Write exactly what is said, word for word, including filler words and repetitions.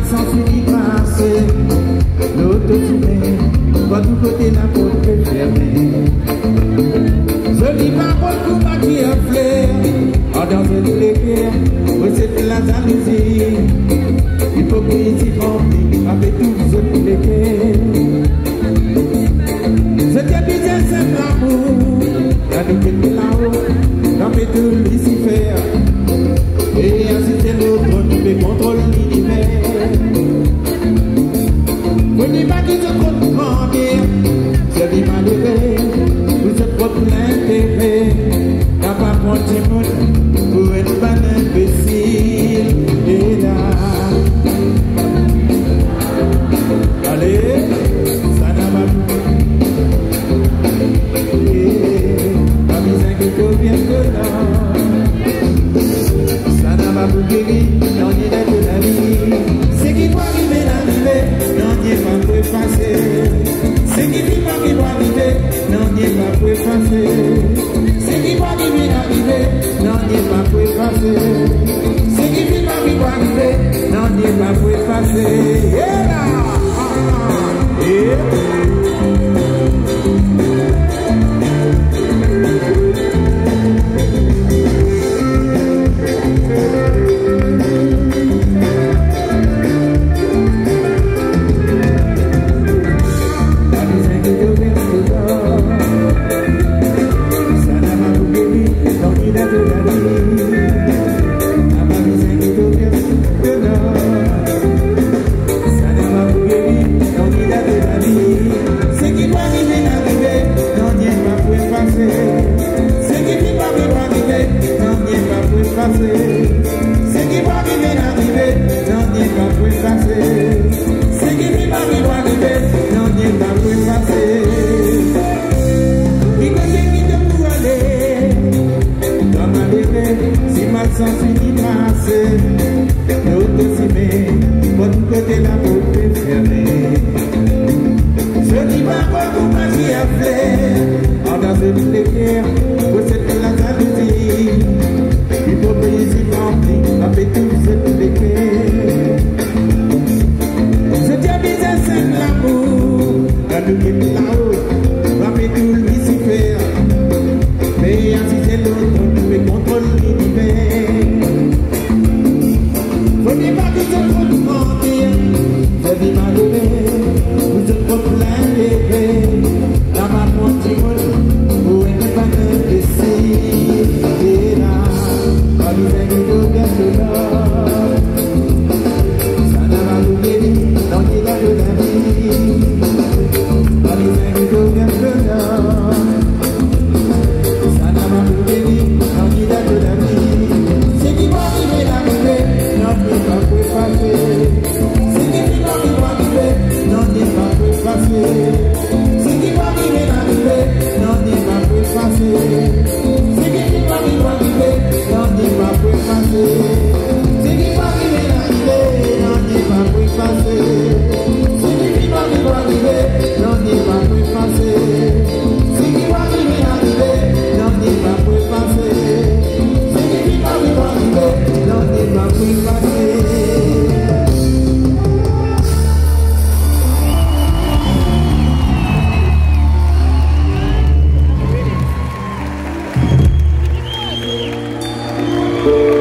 sans fini passer. L'autre fumée, va du côté la porte fermée. Je dis pas beaucoup pas qui a flair. En dans une léguère, c'est la jalousie. Hypocrisie remplie avec tous autres léguères. Je t'ai bien c'est l'amour. La nuit là-haut, dans mes deux Lucifer. Et ainsi c'est l'autre qui fait contrôle l'univers. Vous n'êtes pas qui se compte grandir. C'est des malheureux, vous êtes votre intérêt. T'as pas compté mon pour être pas imbécile. Et là, allez, ça n'a pas pas besoin que tu viennes dedans. Ça n'a pas pour guérir, non, il est de la vie. C'est qui doit arriver, l'arriver, non, il n'est pas pour effacer. C'est qui dit pas qui doit arriver, non, il n'est pas pour effacer. C'est qui doit arriver, l'arriver, non, il n'est pas pour effacer. C'est qui dit pas qui doit arriver, non, il n'est pas pour effacer. Et là, et Thank you.